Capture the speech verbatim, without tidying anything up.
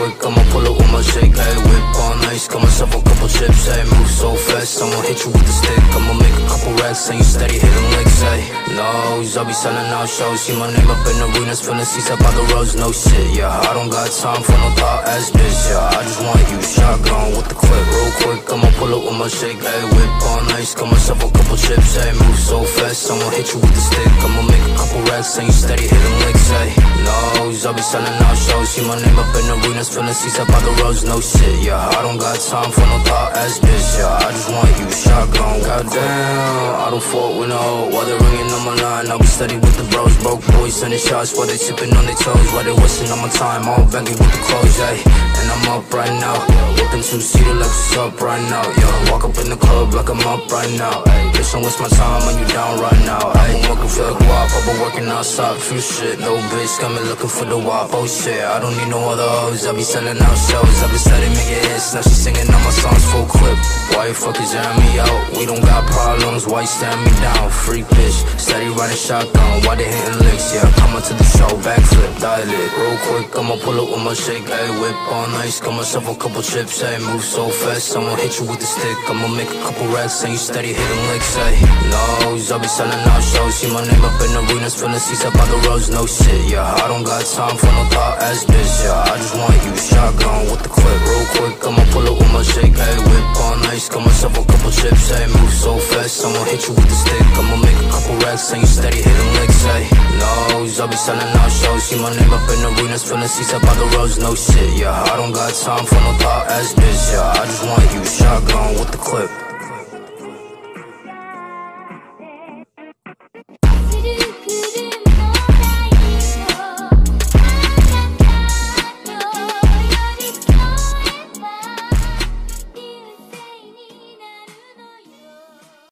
quick, I'ma pull up with my shake. Ayy, whip on ice, got myself a couple chips. Ayy, move so fast, I'ma hit you with the stick. I'ma make a couple racks, and you steady hitting licks. Ayy, no's, I'll be selling out shows. See my name up in arenas, filling seats up by the roads. No shit, yeah, I don't got time for no thought ass bitch. Yeah, I just want you shotgun with the clip. Real quick, I'ma pull up with my shake. Ayy, whip on ice, got myself a couple chips. Ayy, move so fast, I'ma hit you with the stick. I'ma make a couple racks, and you steady hitting licks. Ayy, no's, I'll be selling out shows. See my name up in arenas, filling seats up by the roads. No shit, yeah, I don't got time for no thought ass bitch. Yeah, I just want you shotgun. Goddamn, I don't fault with no. While they're ringing on my line, I'll be steady with the bros. Broke boys sending shots while they tipping on their toes. While they wasting on my time, all baggy with the clothes. Ayy, and I'm up right now, whipping two-seater like what's up right now. Yo, walk up in the club like I'm up right now. Ayy, bitch, don't waste my time when you down right now. Ayy, I'm working for the guap, I've been working outside. Few shit, no bitch, got me looking for the wop. Oh shit, I don't need no other hoes. I be selling out shows, I be steady making hits. Now she singing all my songs full clip. Why you fuckers airing me out? We don't got problems, why you staring me down? Freak bitch, steady riding shotgun, why they hitting licks? Yeah, coming to the show, backflip, dial it. Real quick, I'ma pull up with my shake. Ayy, whip on ice, got myself a couple chips. Ayy, move so fast, I'ma hit you with the stick. I'ma make a couple racks, and you steady hitting licks. Ayy, no's, I'll be selling out shows. See my name up in arenas, filling seats up by the roads. No shit, yeah, I don't got time for no thought ass bitch. Yeah, I just want you shotgun with the clip. Real quick, I'ma pull up with my shake. Ayy, whip on ice, got myself a couple chips. Ayy, move so fast, I'ma hit you with the stick. I'ma make a couple racks, and you steady hitting licks. Ayy, no's, I'll be selling out shows. See my name up in arenas, filling seats up by the roads. No shit, yeah, I don't got time for no thought ass bitch. Yeah, I just want you shotgun with the clip.